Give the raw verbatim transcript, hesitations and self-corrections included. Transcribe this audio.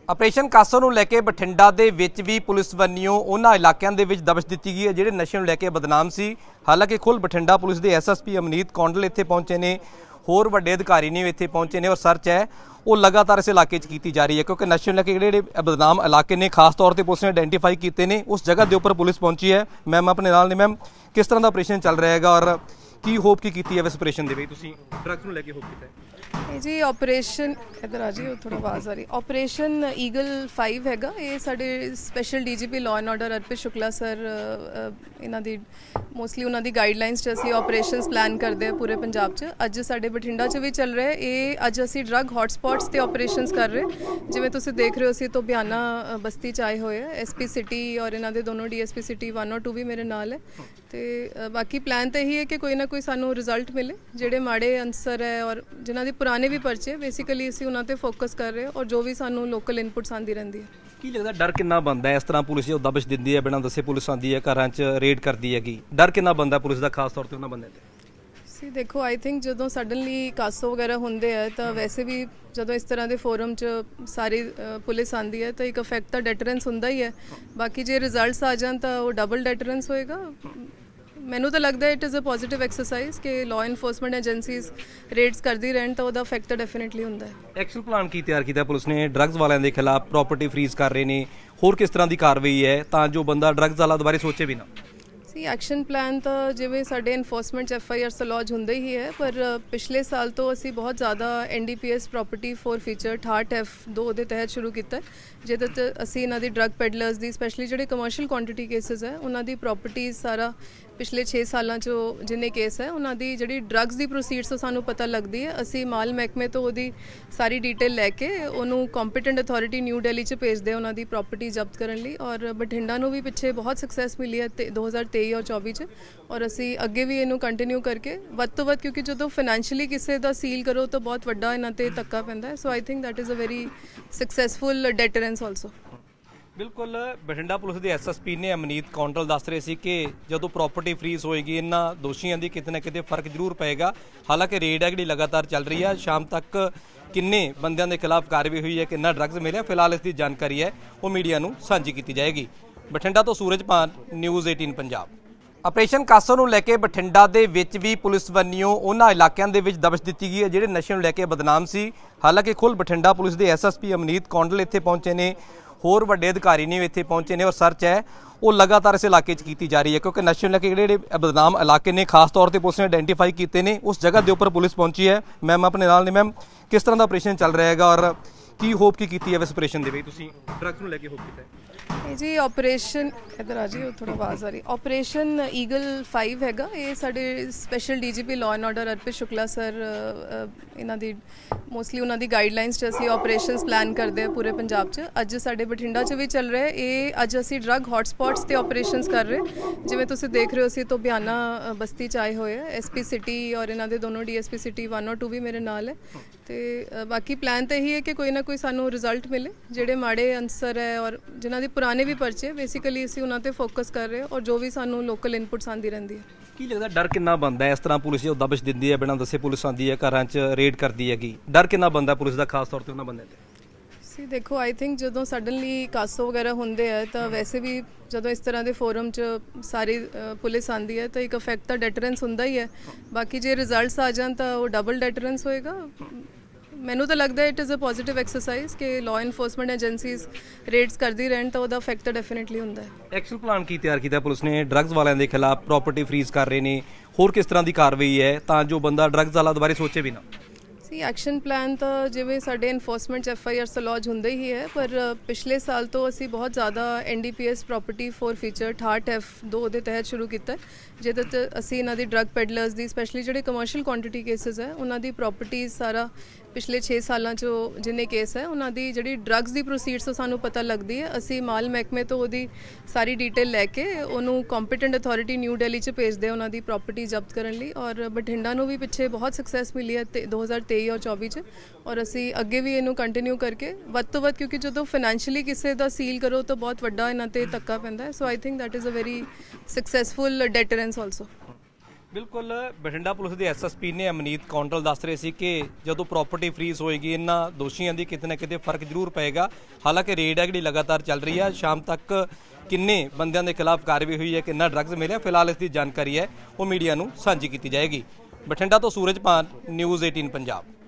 Operation CASO ਨੂੰ ਲੈ ਕੇ ਬਠਿੰਡਾ ਦੇ ਵਿੱਚ ਵੀ ਪੁਲਿਸ ਵੱਲੋਂ ਉਹਨਾਂ ਇਲਾਕਿਆਂ ਦੇ ਵਿੱਚ ਦਬਸ਼ ਦਿੱਤੀ ਗਈ ਹੈ ਜਿਹੜੇ ਨਸ਼ੇ ਨੂੰ ਲੈ ਕੇ ਬਦਨਾਮ ਸੀ। ਹਾਲਾਂਕਿ ਖੁੱਲ ਬਠਿੰਡਾ ਪੁਲਿਸ ਦੇ ਐਸਐਸਪੀ ਅਮਨੀਤ ਕੌਂਡਲ ਇੱਥੇ ਪਹੁੰਚੇ ਨੇ, ਹੋਰ ਵੱਡੇ ਅਧਿਕਾਰੀ ਨੇ ਇੱਥੇ ਪਹੁੰਚੇ ਨੇ ਔਰ ਸਰਚ ਹੈ ਉਹ लगातार इस इलाके की जा रही है क्योंकि नशे लैके जो बदनाम इलाके ने खास तौर पर पुलिस ने आइडेंटिफाई किए हैं। उस जगह के उपर पुलिस पहुंची है। मैम अपने नाल ने मैम किस तरह का ऑपरेशन चल रहा है और की होप की की है इस ऑपरेशन के ड्रग्स को लैके होप किया जी? ऑपरेशन इधर आ जी थोड़ा आवाज़ आ रही। ऑपरेशन ईगल फाइव हैगा, ये साडे special D G P law and order Arpit Shukla sir इन्हां दी मोस्टली उन्हां दी गाइडलाइंस च असीं ऑपरेशनस प्लान करते हैं पूरे पंजाब च। अज साडे बठिंडा च भी चल रहा है ये। अज असीं ड्रग हॉटस्पॉट्स ते ऑपरेशनस कर रहे, जिवें तुसीं देख रहे हो असीं तो बियाना बस्ती च आए हुए हैं। एस पी सिटी और इन्हां दे दोनों D S P city one और टू भी मेरे नाल है। तो बाकी प्लान तो यही है कि कोई ना कोई सानू रिजल्ट मिले जिहड़े माड़े अंसर है और जिन्हां दे पुराने भी परचे बेसिकली असीं उन्हां ते फोकस कर रहे और जो भी सानू लोकल इनपुट्स आंदी रहिंदी है। की लगता डर कितना बनता है इस तरह पुलिस जो दबिश दिंदी है बिना दसे पुलिस आती है घरां च रेड करती है, डर कितना बनता है पुलिस का खास तौर पर उन्होंने बंदे ते? सी देखो आई थिंक जो सडनली कासो वगैरह होंगे है तो वैसे भी जो इस तरह के फोरम च सारी पुलिस आती है तो एक इफेक्ट तो डेटरेंस होंदा ही है। बाकी जो रिजल्ट्स आ जाए तो वो डबल डेटरेंस होएगा। मैनू तो लगता है it is a positive exercise कि लॉ इनफोर्समेंट एजेंसीज रेड्स करती रहन तो वह इफेक्ट तो डेफिनेटली होंदा है। एक्शन प्लान की तैयार किया पुलिस ने ड्रग्स वालों के खिलाफ प्रॉपर्टी फ्रीज कर रहे हैं, होर किस तरह की कार्रवाई है तो जो बंदा ड्रग्स वाला दोबारा सोचे भी ना? सी एक्शन प्लान तो जिवें साडे enforcement F I R laws होंदे ही है, पर पिछले साल तो असी बहुत ज़्यादा N D P S property forfeiture अठाहठ एफ दो के तहत शुरू किया जिहदे असी इन्हां दी ड्रग पेडलर्स दी स्पैशली जिहड़े कमर्शियल क्वांटिटी केसिस है उन्हां दी प्रॉपर्टीज सारा पिछले छे सालों चो जिन्ने केस है उन्हां दी जिहड़ी ड्रग्स दी प्रोसीड्स सानू पता लगती है। असी माल महकमे तो उहदी सारी डिटेल लैके उहनूं कॉम्पिटेंट अथॉरिटी न्यू दिल्ली च भेजदे उन्हां दी प्रॉपर्टी जब्त करन लई। और बठिंडा नूं भी पिछे बहुत सक्सैस मिली है दो हज़ार तेई और चौबी च, और असी अगे भी इनू कंटिन्यू करके वध तो वध क्योंकि जो फाइनैशियली किसी का सील करो तो बहुत वड्डा इन्हां ते धक्का पैंदा है। So I think that is a very successful deterrence also. बिल्कुल बठिंडा पुलिस के एस एस पी ने अमनीत कौंडल दस रहे थे कि जो प्रॉपर्टी फ्रीज होएगी इन्हों दोषियों की कितने ना कितने फर्क जरूर पेगा। हालांकि रेड है जी लगातार चल रही है, शाम तक किन्ने बंदियों के खिलाफ कार्रवाई हुई है, कितना ड्रग्स मिले फिलहाल इसकी जानकारी है वो मीडिया को साझी की जाएगी। बठिंडा तो सूरजपान न्यूज़ अठारह पंजाब। ਆਪਰੇਸ਼ਨ ਕਾਸੋ ਨੂੰ ਲੈ ਕੇ ਬਠਿੰਡਾ ਦੇ ਵਿੱਚ ਵੀ ਪੁਲਿਸ ਵੱਲੋਂ ਉਹਨਾਂ ਇਲਾਕਿਆਂ ਦੇ ਵਿੱਚ ਦਬਸ਼ ਦਿੱਤੀ ਗਈ ਹੈ ਜਿਹੜੇ ਨਸ਼ੇ ਨੂੰ ਲੈ ਕੇ ਬਦਨਾਮ ਸੀ। ਹਾਲਾਂਕਿ ਖੁੱਲ ਬਠਿੰਡਾ ਪੁਲਿਸ ਦੇ ਐਸਐਸਪੀ ਅਮਨੀਤ ਕੌਂਡਲ ਇੱਥੇ ਪਹੁੰਚੇ ਨੇ, ਹੋਰ ਵੱਡੇ ਅਧਿਕਾਰੀ ਨੇ ਇੱਥੇ ਪਹੁੰਚੇ ਨੇ ਔਰ ਸਰਚ ਹੈ ਉਹ लगातार इस इलाके की जा रही है क्योंकि नशे लैके जो बदनाम इलाके ने खास तौर पर पुलिस ने आइडेंटिफाई किए हैं। उस जगह के उपर पुलिस पहुंची है। मैम अपने नाल ने मैम किस तरह का ऑपरेशन चल रहा है और की होप की की है इस ऑपरेशन के ड्रग्स को लैके होप किया जी? ऑपरेशन इधर आ जी थोड़ा आवाज़ आ रही। ऑपरेशन ईगल फाइव हैगा, ये साडे special D G P law and order Arpit Shukla sir इन्हां दी मोस्टली उन्हां दी गाइडलाइंस च असीं ऑपरेशनस प्लान करते हैं पूरे पंजाब च। अज साडे बठिंडा च भी चल रहा है ये। अज असीं ड्रग हॉटस्पॉट्स ते ऑपरेशनस कर रहे, जिवें तुसीं देख रहे हो असीं तो बियाना बस्ती च आए हुए हैं। एस पी सिटी और इन्हां दे दोनों D S P city one और टू भी मेरे नाल है। तो बाकी प्लान तो यही है कि कोई ना कोई सानू रिजल्ट मिले जिहड़े माड़े अंसर है और जिन्हां दे पुराने भी परचे बेसिकली असीं उन्हां ते फोकस कर रहे और जो भी सानू लोकल इनपुट्स आंदी रहिंदी है। की लगता डर कितना बनता है इस तरह पुलिस जो दबिश दिंदी है बिना दसे पुलिस आती है घरां च रेड करती है, डर कितना बनता है पुलिस का खास तौर पर उन्होंने बंदे ते? सी देखो आई थिंक जो सडनली कासो वगैरह होंगे है तो वैसे भी जो इस तरह के फोरम च सारी पुलिस आती है तो एक इफेक्ट तो डेटरेंस होंदा ही है। बाकी जो रिजल्ट्स आ जाए तो वो डबल डेटरेंस होएगा। मैनू तो लगता है it is a positive exercise कि लॉ इनफोर्समेंट एजेंसीज रेड्स करती रहन तो वह इफेक्ट तो डेफिनेटली होंदा है। एक्शन प्लान की तैयार किया पुलिस ने ड्रग्स वालों के खिलाफ प्रॉपर्टी फ्रीज कर रहे हैं, होर किस तरह की कार्रवाई है तो जो बंदा ड्रग्स वाला दोबारा सोचे भी ना? सी एक्शन प्लान तो जिवें साडे enforcement F I R laws होंदे ही है, पर पिछले साल तो असी बहुत ज़्यादा N D P S property forfeiture अठाहठ एफ दो के तहत शुरू किया जिहदे असी इन्हां दी ड्रग पेडलर्स दी स्पैशली जिहड़े कमर्शियल क्वांटिटी केसिस है उन्हां दी प्रॉपर्टीज सारा पिछले छे सालों चो जिन्ने केस है उन्हां दी जिहड़ी ड्रग्स दी प्रोसीड्स सानू पता लगती है। असी माल महकमे तो उहदी सारी डिटेल लैके उहनूं कॉम्पिटेंट अथॉरिटी न्यू दिल्ली च भेजदे उन्हां दी प्रॉपर्टी जब्त करन लई। और बठिंडा नूं भी पिछे बहुत सक्सैस मिली है दो हज़ार तेई और चौबी च, और असी अगे भी इनू कंटिन्यू करके वध तो वध क्योंकि जो फाइनैशियली किसी का सील करो तो बहुत वड्डा इन्हां ते धक्का पैंदा है। So I think that is a very successful deterrence also. ਬਿਲਕੁਲ ਬਠਿੰਡਾ ਪੁਲਿਸ ਦੇ ਐਸਐਸਪੀ ਨੇ ਅਮਨੀਤ ਕੌਂਡਲ ਦੱਸ ਰਹੇ ਸੀ ਕਿ ਜਦੋਂ ਪ੍ਰਾਪਰਟੀ ਫਰੀਜ਼ ਹੋਏਗੀ ਇਹਨਾਂ ਦੋਸ਼ੀਆਂ ਦੀ ਕਿਤੇ ਨਾ ਕਿਤੇ ਫਰਕ ਜ਼ਰੂਰ ਪਏਗਾ। ਹਾਲਾਂਕਿ ਰੇਡ ਹੈ ਜਿਹੜੀ ਲਗਾਤਾਰ ਚੱਲ ਰਹੀ ਹੈ। ਸ਼ਾਮ ਤੱਕ ਕਿੰਨੇ ਬੰਦਿਆਂ ਦੇ ਖਿਲਾਫ ਕਾਰਵਾਈ ਹੋਈ ਹੈ, ਕਿੰਨਾ ਡਰੱਗਸ ਮਿਲਿਆ, ਫਿਲਹਾਲ ਇਸ ਦੀ ਜਾਣਕਾਰੀ ਹੈ ਉਹ ਮੀਡੀਆ ਨੂੰ ਸਾਂਝੀ ਕੀਤੀ ਜਾਏਗੀ। ਬਠਿੰਡਾ ਤੋਂ ਸੂਰਜ ਭਾਨ, ਨਿਊਜ਼ ਅਠਾਰਾਂ ਪੰਜਾਬ।